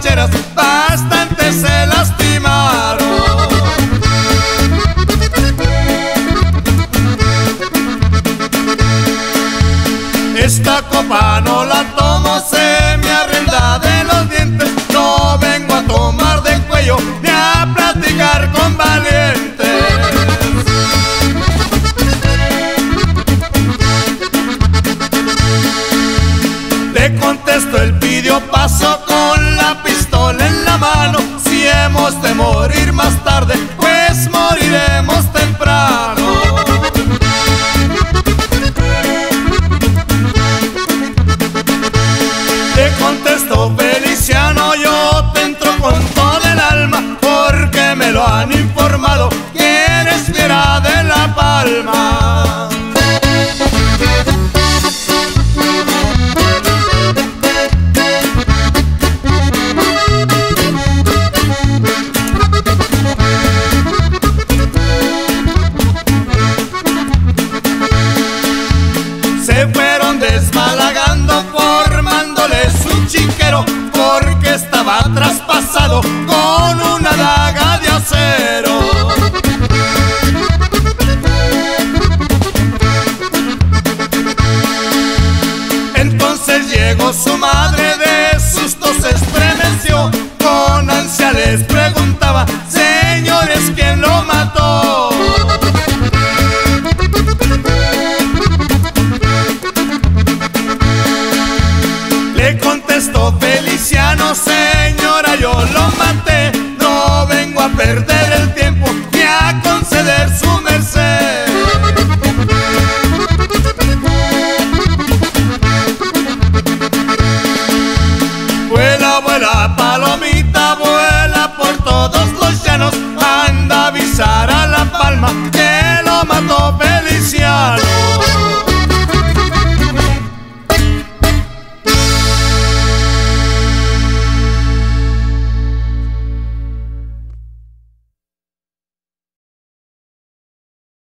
borracheras bastante se lastimaron. Esta copa no la tomo, se me arregla de los dientes. No vengo a tomar del cuello ni a platicar con valientes. Le contesto, él pidió paso con la pistola en la mano. Si hemos de morir más tarde, pues moriremos temprano. Le contesto, Feliciano, yo te entro con todo el alma, porque me lo han informado que eres fiera de La Palma.